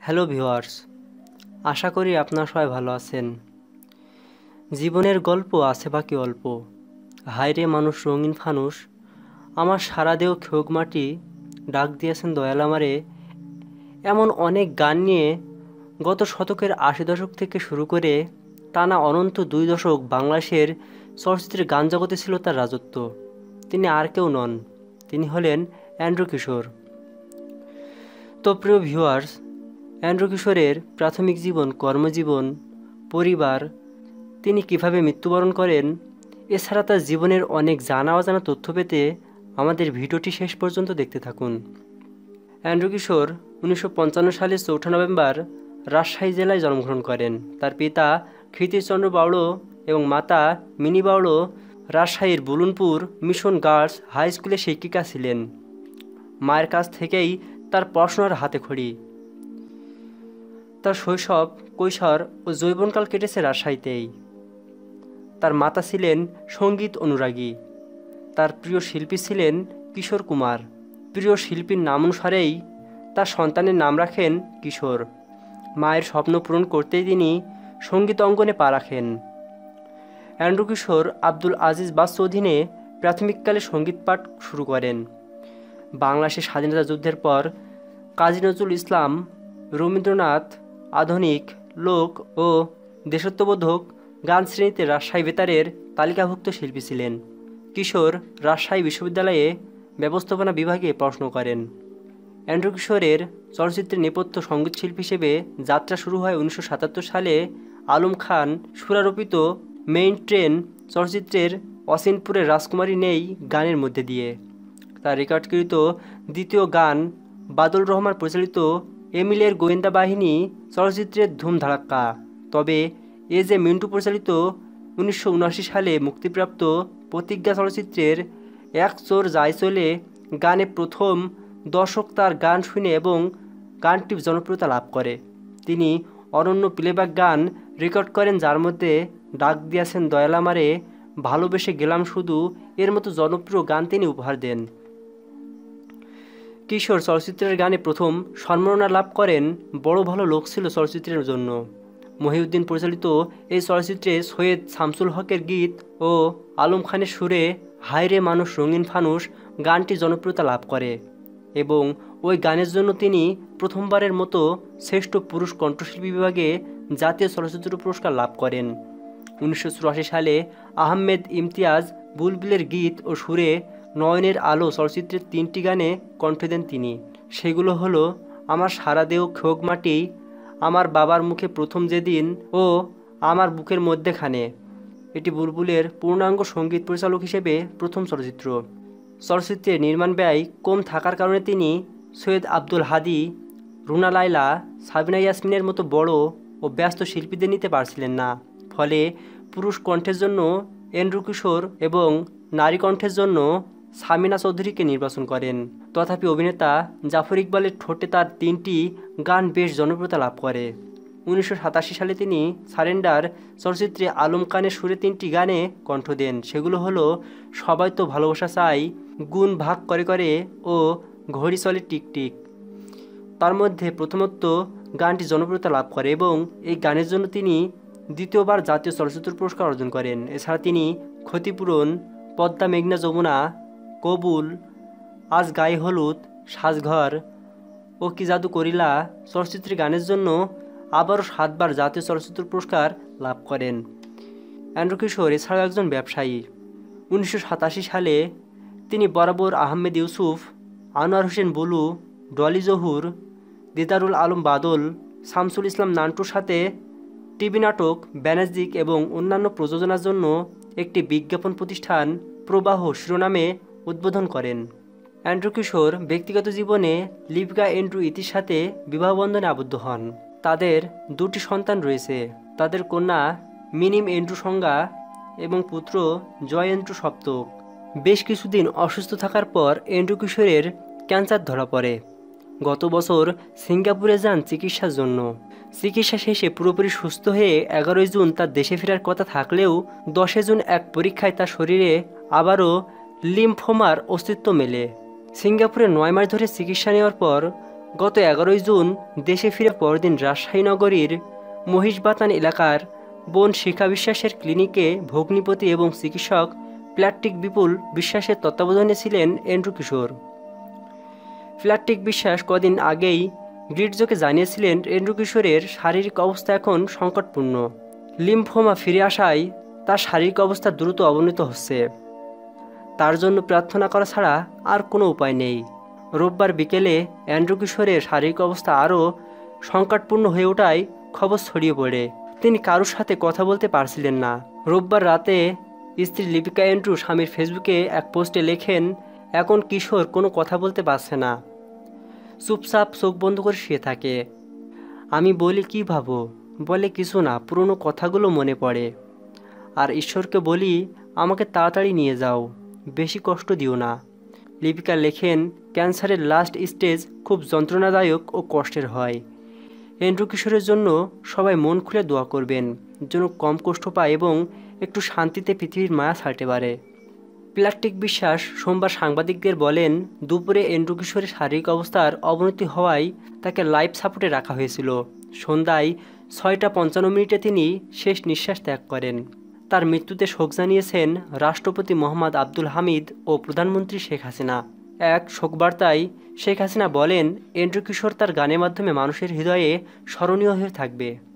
Hello viewers, আশা করি আপনারা সবাই ভালো আছেন। জীবনের গল্প আছে বাকি অল্প, হায়রে মানুষ রঙিন ফানুষ, আমার সারা দেহ খেয়োগ মাটি, ডাক দিয়েছেন দয়াল আমারে। এমন অনেক গান নিয়ে গত শতকের ৮০ দশক থেকে শুরু করে টানা অনন্ত ২ দশক বাংলাদেশের চলচ্চিত্রের গান জগতে ছিল তার রাজত্ব। তিনি আর কেউ নন, তিনি হলেন এন্ড্রু কিশোর। তো প্রিয় ভিউয়ার্স, এন্ড্রু কিশোরের প্রাথমিক জীবন, কর্মজীবন, পরিবার, তিনি কিভাবে মৃত্যুবরণ করেন, এছাড়া তার জীবনের অনেক জানা অজানা তথ্য পেতে আমাদের ভিডিওটি শেষ পর্যন্ত দেখতে থাকুন। এন্ড্রু কিশোর ১৯৫৫ সালের ৪ঠা নভেম্বর রাজশাহী জেলায় জন্মগ্রহণ করেন। তার পিতা ক্ষিতিশচন্দ্র বাউড়ো এবং মাতা মিনি বাউড়ো রাজশাহীর বুলুনপুর মিশন গার্লস হাই স্কুলে শিক্ষিকা ছিলেন। মায়ের কাছ থেকেই তার পড়াশোনার হাতেখড়ি। তার শৈশব, কৈশোর ও যৌবনকাল কেটেছে রাজশাহীতেই। তার মাতা ছিলেন সঙ্গীত অনুরাগী। তার প্রিয় শিল্পী ছিলেন কিশোর কুমার। প্রিয় শিল্পীর নাম অনুসারেই তার সন্তানের নাম রাখেন কিশোর। মায়ের স্বপ্ন পূরণ করতেই তিনি সঙ্গীত অঙ্গনে পা রাখেন। এন্ড্রু কিশোর আব্দুল আজিজ বাচ্চু অধীনে প্রাথমিককালে সঙ্গীত পাঠ শুরু করেন। বাংলাদেশের স্বাধীনতা যুদ্ধের পর কাজী নজরুল ইসলাম, রবীন্দ্রনাথ আধুনিক, লোক ও দেশাত্মবোধক গান শ্রেণীতে রাজশাহী বেতারের তালিকাভুক্ত শিল্পী ছিলেন। কিশোর রাজশাহী বিশ্ববিদ্যালয়ে ব্যবস্থাপনা বিভাগে পড়াশোনা করেন। এন্ড্রু কিশোরের চলচ্চিত্রের নেপথ্য সঙ্গীতশিল্পী হিসেবে যাত্রা শুরু হয় ১৯৭৭ সালে আলম খান সুরারোপিত মেইন ট্রেন চলচ্চিত্রের অসিনপুরের রাজকুমারী নেই গানের মধ্যে দিয়ে। তার রেকর্ডকৃত দ্বিতীয় গান বাদল রহমান পরিচালিত এমিলের গোয়েন্দা বাহিনী চলচ্চিত্রের ধুম ধাড়াক্কা। তবে এ যে মিন্টু পরিচালিত ১৯৭৯ সালে মুক্তিপ্রাপ্ত প্রতিজ্ঞা চলচ্চিত্রের এক চোর যায় চলে গানে প্রথম দর্শক তার গান শুনে এবং গানটি জনপ্রিয়তা লাভ করে। তিনি অনন্য প্লেব্যাক গান রেকর্ড করেন, যার মধ্যে ডাক দিয়েছেন দয়াল আমারে, ভালোবেসে গেলাম শুধু, এর মতো জনপ্রিয় গান তিনি উপহার দেন। কিশোর চলচ্চিত্রের গানে প্রথম সম্মাননা লাভ করেন বড় ভালো লোক ছিল চলচ্চিত্রের জন্য। মহিউদ্দিন পরিচালিত এই চলচ্চিত্রে সৈয়দ শামসুল হকের গীত ও আলম খানের সুরে হায়রে মানুষ রঙিন ফানুষ গানটি জনপ্রিয়তা লাভ করে এবং ওই গানের জন্য তিনি প্রথমবারের মতো শ্রেষ্ঠ পুরুষ কণ্ঠশিল্পী বিভাগে জাতীয় চলচ্চিত্র পুরস্কার লাভ করেন। ১৯৮৪ সালে আহমেদ ইমতিয়াজ বুলবুলের গীত ও সুরে নয়নের আলো চলচ্চিত্রের ৩টি গানে কণ্ঠ দেন তিনি। সেগুলো হলো আমার সারা দেহ খেয়োগ মাটি, আমার বাবার মুখে প্রথম যেদিন ও আমার বুকের মধ্যেখানে। এটি বুলবুলের পূর্ণাঙ্গ সঙ্গীত পরিচালক হিসেবে প্রথম চলচ্চিত্র। চলচ্চিত্রের নির্মাণ ব্যয় কম থাকার কারণে তিনি সৈয়দ আব্দুল হাদী, রুনা লায়লা, সাবিনা ইয়াসমিনের মতো বড় ও ব্যস্ত শিল্পীদের নিতে পারছিলেন না। ফলে পুরুষ কণ্ঠের জন্য এন্ড্রু কিশোর এবং নারী কণ্ঠের জন্য সামিনা চৌধুরীকে নির্বাচন করেন। তথাপি অভিনেতা জাফর ইকবালের ঠোঁটে তার ৩টি গান বেশ জনপ্রিয়তা লাভ করে। ১৯৮৭ সালে তিনি সারেন্ডার চলচ্চিত্রে আলম খানের সুরে ৩টি গানে কণ্ঠ দেন। সেগুলো হলো সবাই তো ভালোবাসা চাই, গুণ ভাগ করে করে ও ঘড়ি চলে টিকটিক। তার মধ্যে প্রথমত গানটি জনপ্রিয়তা লাভ করে এবং এই গানের জন্য তিনি দ্বিতীয়বার জাতীয় চলচ্চিত্র পুরস্কার অর্জন করেন। এছাড়া তিনি ক্ষতিপূরণ, পদ্মা মেঘনা যমুনা, কবুল, আজ গায়ে হলুদ, সাজঘর ও কি জাদু করিলা চলচ্চিত্রের গানের জন্য আবারও ৭বার জাতীয় চলচ্চিত্র পুরস্কার লাভ করেন। এন্ড্রু কিশোর এছাড়াও একজন ব্যবসায়ী। ১৯৮৭ সালে তিনি বরাবর আহমেদ ইউসুফ, আনোয়ার হোসেন বুলু, ডলি জহুর, দিদারুল আলম বাদল, শামসুল ইসলাম নান্টুর সাথে টিভি নাটক ব্যানার্জিক এবং অন্যান্য প্রযোজনার জন্য একটি বিজ্ঞাপন প্রতিষ্ঠান প্রবাহ শিরোনামে উদ্বোধন করেন। এন্ড্রু কিশোর ব্যক্তিগত জীবনে লিপিকা এন্ড্রু ইতির সাথে বিবাহবন্ধনে আবদ্ধ হন। তাদের 2টি সন্তান রয়েছে। তাদের কন্যা মিনিম এন্ড্রু সংজ্ঞা এবং পুত্র জয় এন্ড্রু সপ্তক। বেশ কিছুদিন অসুস্থ থাকার পর এন্ড্রু কিশোরের ক্যান্সার ধরা পড়ে। গত বছর সিঙ্গাপুরে যান চিকিৎসার জন্য। চিকিৎসা শেষে পুরোপুরি সুস্থ হয়ে 11 জুন তার দেশে ফেরার কথা থাকলেও 10 জুন এক পরীক্ষায় তার শরীরে আবারও লিম্ফোমার অস্তিত্ব মেলে। সিঙ্গাপুরে 9 মাস ধরে চিকিৎসা নেওয়ার পর গত 11 জুন দেশে ফিরে পরদিন রাজশাহী নগরীর মহিষবাতান এলাকার বোন শিখা বিশ্বাসের ক্লিনিকে ভগ্নিপতি এবং চিকিৎসক প্লাট্টিক বিপুল বিশ্বাসের তত্ত্বাবধানে ছিলেন এন্ড্রু কিশোর। প্লাট্টিক বিশ্বাস কদিন আগেই গ্রিডজোকে জানিয়েছিলেন এন্ড্রু কিশোরের শারীরিক অবস্থা এখন সংকটপূর্ণ। লিম্ফোমা ফিরে আসায় তার শারীরিক অবস্থা দ্রুত অবনত হচ্ছে। তার জন্য প্রার্থনা করা ছাড়া আর কোনো উপায় নেই। রোববার বিকেলে এন্ড্রু কিশোরের শারীরিক অবস্থা আরও সংকটপূর্ণ হয়ে ওঠায় খবর ছড়িয়ে পড়ে। তিনি কারোর সাথে কথা বলতে পারছিলেন না। রোববার রাতে স্ত্রী লিপিকা এন্ড্রু স্বামীর ফেসবুকে এক পোস্টে লেখেন, এখন কিশোর কোনো কথা বলতে পারছে না, চুপচাপ চোখ বন্ধ করে শুয়ে থাকে। আমি বলি কি ভাবো, বলে কিছু না, পুরনো কথাগুলো মনে পড়ে। আর ঈশ্বরকে বলি আমাকে তাড়াতাড়ি নিয়ে যাও, বেশি কষ্ট দিও না। লিপিকা লেখেন, ক্যান্সারের লাস্ট স্টেজ খুব যন্ত্রণাদায়ক ও কষ্টের হয়। এন্ড্রু কিশোরের জন্য সবাই মন খুলে দোয়া করবেন, যেন কম কষ্ট পায় এবং একটু শান্তিতে পৃথিবীর মায়া ছাড়তে পারে। প্লাট্টিক বিশ্বাস সোমবার সাংবাদিকদের বলেন, দুপুরে এন্ড্রু কিশোরের শারীরিক অবস্থার অবনতি হওয়ায় তাকে লাইফ সাপোর্টে রাখা হয়েছিল। সন্ধ্যায় 6:55 তিনি শেষ নিঃশ্বাস ত্যাগ করেন। তার মৃত্যুতে শোক জানিয়েছেন রাষ্ট্রপতি মোহাম্মদ আব্দুল হামিদ ও প্রধানমন্ত্রী শেখ হাসিনা। এক শোকবার্তায় শেখ হাসিনা বলেন, এন্ড্রু কিশোর তার গানের মাধ্যমে মানুষের হৃদয়ে স্মরণীয় হয়ে থাকবে।